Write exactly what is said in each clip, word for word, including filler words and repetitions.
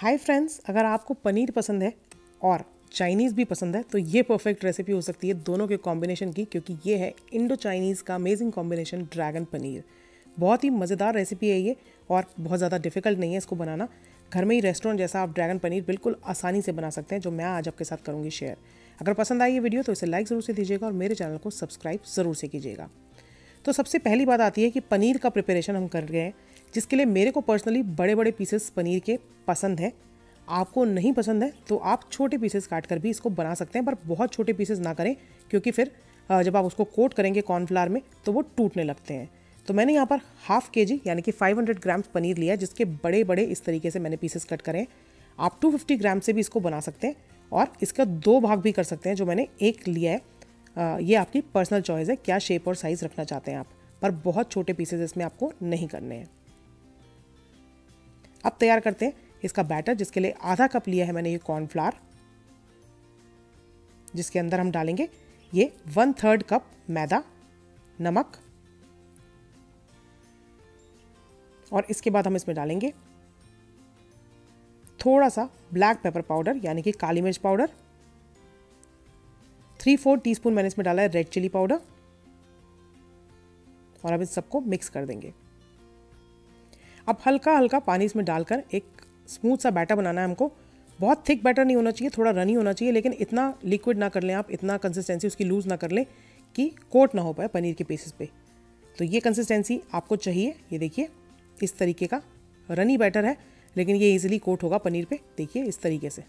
Hi friends, अगर आपको पनीर पसंद है और चाइनीज़ भी पसंद है तो ये परफेक्ट रेसिपी हो सकती है दोनों के कॉम्बिनेशन की, क्योंकि ये है इंडो चाइनीज़ का अमेजिंग कॉम्बिनेशन ड्रैगन पनीर। बहुत ही मज़ेदार रेसिपी है ये और बहुत ज़्यादा डिफिकल्ट नहीं है इसको बनाना। घर में ही रेस्टोरेंट जैसा आप ड्रैगन पनीर बिल्कुल आसानी से बना सकते हैं, जो मैं आज आपके साथ करूँगी शेयर। अगर पसंद आई ये वीडियो तो इसे लाइक ज़रूर से दीजिएगा और मेरे चैनल को सब्सक्राइब ज़रूर से कीजिएगा। तो सबसे पहली बात आती है कि पनीर का प्रिपरेशन हम कर रहे हैं, जिसके लिए मेरे को पर्सनली बड़े बड़े पीसेस पनीर के पसंद है। आपको नहीं पसंद है तो आप छोटे पीसेस काट कर भी इसको बना सकते हैं, पर बहुत छोटे पीसेस ना करें, क्योंकि फिर जब आप उसको कोट करेंगे कॉर्नफ्लावर में तो वो टूटने लगते हैं। तो मैंने यहाँ पर हाफ के जी यानी कि पाँच सौ ग्राम्स पनीर लिया, जिसके बड़े बड़े इस तरीके से मैंने पीसेस कट करें। आप दो सौ पचास ग्राम से भी इसको बना सकते हैं और इसका दो भाग भी कर सकते हैं, जो मैंने एक लिया है। आ, ये आपकी पर्सनल चॉइस है क्या शेप और साइज़ रखना चाहते हैं आप, पर बहुत छोटे पीसेस इसमें आपको नहीं करने हैं। अब तैयार करते हैं इसका बैटर, जिसके लिए आधा कप लिया है मैंने ये कॉर्नफ्लावर, जिसके अंदर हम डालेंगे ये वन थर्ड कप मैदा, नमक, और इसके बाद हम इसमें डालेंगे थोड़ा सा ब्लैक पेपर पाउडर यानी कि काली मिर्च पाउडर, थ्री फोर टीस्पून मैंने इसमें डाला है रेड चिली पाउडर, और अब इस सबको मिक्स कर देंगे। अब हल्का हल्का पानी इसमें डालकर एक स्मूथ सा बैटर बनाना है हमको। बहुत थिक बैटर नहीं होना चाहिए, थोड़ा रनी होना चाहिए, लेकिन इतना लिक्विड ना कर लें आप, इतना कंसिस्टेंसी उसकी लूज़ ना कर लें कि कोट ना हो पाए पनीर के पीसेस पे। तो ये कंसिस्टेंसी आपको चाहिए। ये देखिए इस तरीके का रनी बैटर है, लेकिन ये इजीली कोट होगा पनीर पे। देखिए इस तरीके से।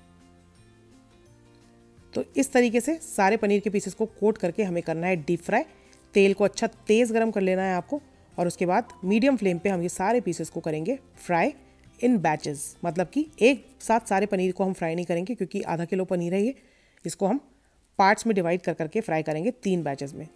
तो इस तरीके से सारे पनीर के पीसेस को कोट करके हमें करना है डीप फ्राई। तेल को अच्छा तेज़ गरम कर लेना है आपको, और उसके बाद मीडियम फ्लेम पे हम ये सारे पीसेस को करेंगे फ्राई इन बैचेस। मतलब कि एक साथ सारे पनीर को हम फ्राई नहीं करेंगे, क्योंकि आधा किलो पनीर है ये, इसको हम पार्ट्स में डिवाइड कर करके फ्राई करेंगे तीन बैचेस में।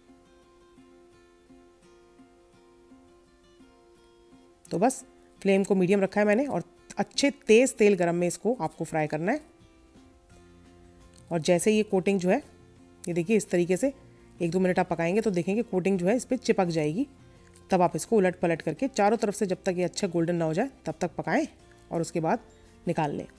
तो बस फ्लेम को मीडियम रखा है मैंने, और अच्छे तेज़ तेल गरम में इसको आपको फ्राई करना है। और जैसे ये कोटिंग जो है, ये देखिए इस तरीके से एक दो मिनट आप पकाएंगे तो देखेंगे कोटिंग जो है इस पर चिपक जाएगी। तब आप इसको उलट पलट करके चारों तरफ से जब तक ये अच्छा गोल्डन ना हो जाए तब तक पकाएं, और उसके बाद निकाल लें।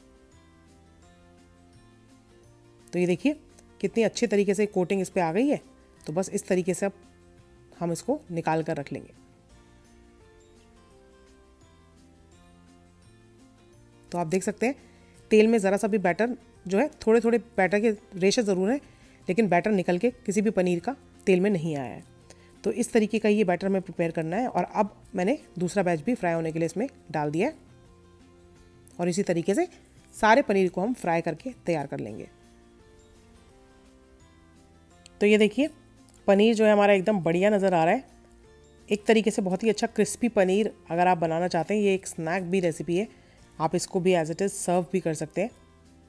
तो ये देखिए कितनी अच्छे तरीके से कोटिंग इस पर आ गई है। तो बस इस तरीके से अब हम इसको निकाल कर रख लेंगे। तो आप देख सकते हैं तेल में ज़रा सा भी बैटर जो है, थोड़े थोड़े बैटर के रेशे ज़रूर हैं, लेकिन बैटर निकल के किसी भी पनीर का तेल में नहीं आया है। तो इस तरीके का ये बैटर में प्रिपेयर करना है। और अब मैंने दूसरा बैच भी फ्राई होने के लिए इसमें डाल दिया है, और इसी तरीके से सारे पनीर को हम फ्राई करके तैयार कर लेंगे। तो ये देखिए पनीर जो है हमारा एकदम बढ़िया नज़र आ रहा है, एक तरीके से बहुत ही अच्छा क्रिस्पी पनीर। अगर आप बनाना चाहते हैं, ये एक स्नैक भी रेसिपी है, आप इसको भी एज इट इज़ सर्व भी कर सकते हैं।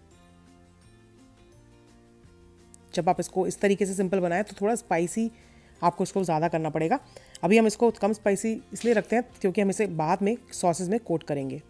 जब आप इसको इस तरीके से सिंपल बनाएं तो थोड़ा स्पाइसी आपको इसको ज़्यादा करना पड़ेगा। अभी हम इसको कम स्पाइसी इसलिए रखते हैं क्योंकि हम इसे बाद में सॉसेस में कोट करेंगे।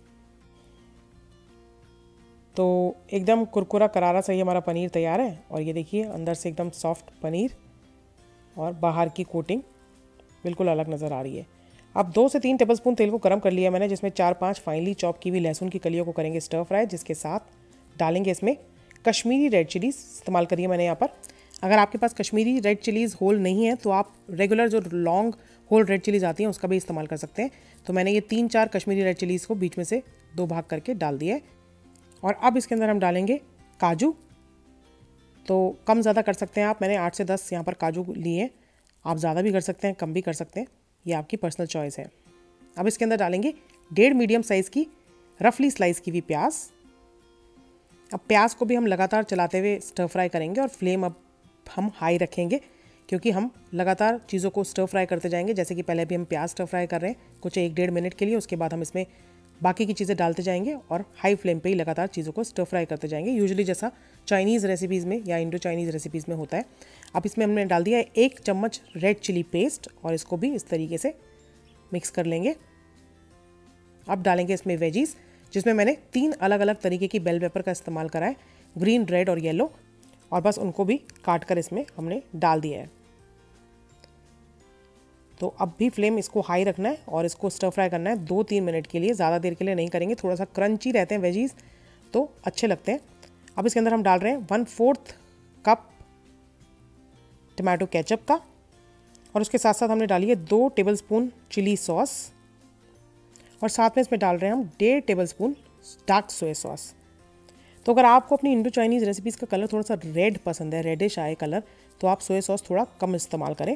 तो एकदम कुरकुरा करारा सही हमारा पनीर तैयार है, और ये देखिए अंदर से एकदम सॉफ्ट पनीर और बाहर की कोटिंग बिल्कुल अलग नज़र आ रही है। अब दो से तीन टेबलस्पून तेल को गर्म कर लिया मैंने, जिसमें चार पाँच फाइनली चॉप की हुई लहसुन की कलियों को करेंगे स्टर फ्राई, जिसके साथ डालेंगे इसमें कश्मीरी रेड चिलीज़ इस्तेमाल करिए मैंने यहाँ पर। अगर आपके पास कश्मीरी रेड चिलीज़ होल नहीं है तो आप रेगुलर जो लॉन्ग होल रेड चिलीज़ आती हैं उसका भी इस्तेमाल कर सकते हैं। तो मैंने ये तीन चार कश्मीरी रेड चिलीज़ को बीच में से दो भाग करके डाल दिया है। और अब इसके अंदर हम डालेंगे काजू। तो कम ज़्यादा कर सकते हैं आप, मैंने आठ से दस यहाँ पर काजू लिए हैं। आप ज़्यादा भी कर सकते हैं, कम भी कर सकते हैं, ये आपकी पर्सनल चॉइस है। अब इसके अंदर डालेंगे डेढ़ मीडियम साइज़ की रफली स्लाइस की हुई प्याज। अब प्याज को भी हम लगातार चलाते हुए स्टर फ्राई करेंगे, और फ्लेम अब हम हाई रखेंगे, क्योंकि हम लगातार चीज़ों को स्टर फ्राई करते जाएंगे। जैसे कि पहले भी हम प्याज स्टर फ्राई कर रहे हैं कुछ एक डेढ़ मिनट के लिए, उसके बाद हम इसमें बाकी की चीज़ें डालते जाएंगे और हाई फ्लेम पे ही लगातार चीज़ों को स्टर फ्राई करते जाएंगे, यूजुअली जैसा चाइनीज़ रेसिपीज़ में या इंडो चाइनीज़ रेसिपीज़ में होता है। अब इसमें हमने डाल दिया है एक चम्मच रेड चिली पेस्ट, और इसको भी इस तरीके से मिक्स कर लेंगे। अब डालेंगे इसमें वेजीज़, जिसमें मैंने तीन अलग अलग तरीके की बेल पेपर का इस्तेमाल करा है, ग्रीन, रेड और येलो, और बस उनको भी काट कर इसमें हमने डाल दिया है। तो अब भी फ्लेम इसको हाई रखना है और इसको स्टर फ्राई करना है दो तीन मिनट के लिए, ज़्यादा देर के लिए नहीं करेंगे। थोड़ा सा क्रंची रहते हैं वेजीज तो अच्छे लगते हैं। अब इसके अंदर हम डाल रहे हैं one fourth cup tomato ketchup का, और उसके साथ साथ हमने डाली है दो टेबलस्पून चिली सॉस, और साथ में इसमें डाल रहे हैं हम डेढ़ टेबलस्पून डार्क सोया सॉस। तो अगर आपको अपनी इंडो चाइनीज़ रेसिपीज़ का कलर थोड़ा सा रेड पसंद है, रेडिश आए कलर, तो आप सोया सॉस थोड़ा कम इस्तेमाल करें।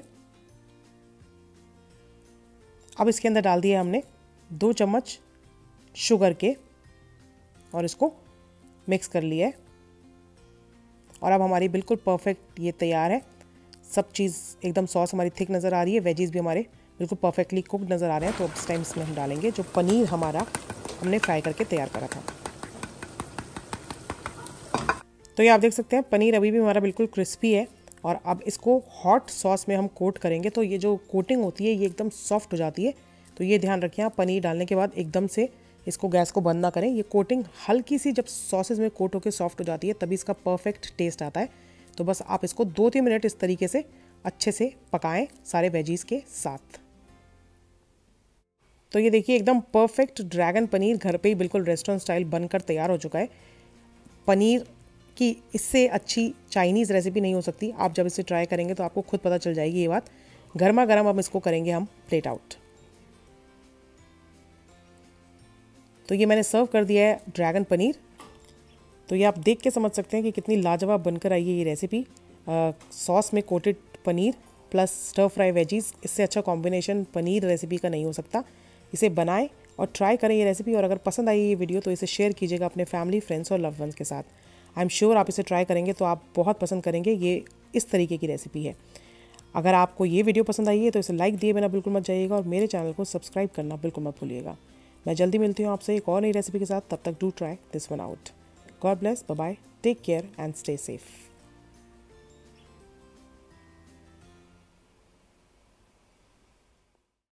अब इसके अंदर डाल दिया हमने दो चम्मच शुगर के, और इसको मिक्स कर लिया है। और अब हमारी बिल्कुल परफेक्ट ये तैयार है। सब चीज़ एकदम, सॉस हमारी थिक नज़र आ रही है, वेजीज भी हमारे बिल्कुल परफेक्टली कुकड नज़र आ रहे हैं। तो इस टाइम इसमें हम डालेंगे जो पनीर हमारा हमने फ्राई करके तैयार करा था। तो ये आप देख सकते हैं पनीर अभी भी हमारा बिल्कुल क्रिस्पी है, और अब इसको हॉट सॉस में हम कोट करेंगे। तो ये जो कोटिंग होती है ये एकदम सॉफ्ट हो जाती है। तो ये ध्यान रखिए, आप पनीर डालने के बाद एकदम से इसको गैस को बंद ना करें। ये कोटिंग हल्की सी जब सॉसेज में कोट होकर सॉफ्ट हो जाती है तभी इसका परफेक्ट टेस्ट आता है। तो बस आप इसको दो तीन मिनट इस तरीके से अच्छे से पकाएं सारे वेजीज के साथ। तो ये देखिए एकदम परफेक्ट ड्रैगन पनीर घर पे ही बिल्कुल रेस्टोरेंट स्टाइल बनकर तैयार हो चुका है। पनीर की इससे अच्छी चाइनीज़ रेसिपी नहीं हो सकती। आप जब इसे ट्राई करेंगे तो आपको खुद पता चल जाएगी ये बात। गर्मा गर्म अब इसको करेंगे हम प्लेट आउट। तो ये मैंने सर्व कर दिया है ड्रैगन पनीर। तो ये आप देख के समझ सकते हैं कि कितनी लाजवाब बनकर आई है ये रेसिपी। सॉस में coated paneer plus stir fry veggies, इससे अच्छा कॉम्बिनेशन पनीर रेसिपी का नहीं हो सकता। इसे बनाएं और ट्राई करें ये रेसिपी, और अगर पसंद आई ये वीडियो तो इसे शेयर कीजिएगा अपने फैमिली, फ्रेंड्स और लव्ड वंस के साथ। आई एम श्योर आप इसे ट्राई करेंगे तो आप बहुत पसंद करेंगे। ये इस तरीके की रेसिपी है। अगर आपको ये वीडियो पसंद आई है तो इसे लाइक दिए बिना बिल्कुल मत जाइएगा, और मेरे चैनल को सब्सक्राइब करना बिल्कुल मत भूलिएगा। मैं जल्दी मिलती हूँ आपसे एक और नई रेसिपी के साथ। तब तक do try this one out. God bless, bye bye, take care and stay safe.